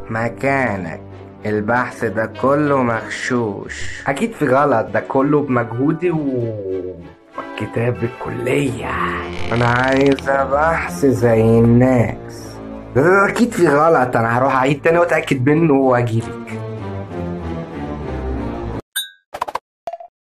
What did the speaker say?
مكانك. البحث ده كله مغشوش. اكيد في غلط، ده كله بمجهودي والكتاب بالكلية. انا عايز بحث زي الناس. ده اكيد في غلط، انا هروح اعيد تاني واتاكد منه واجيلك.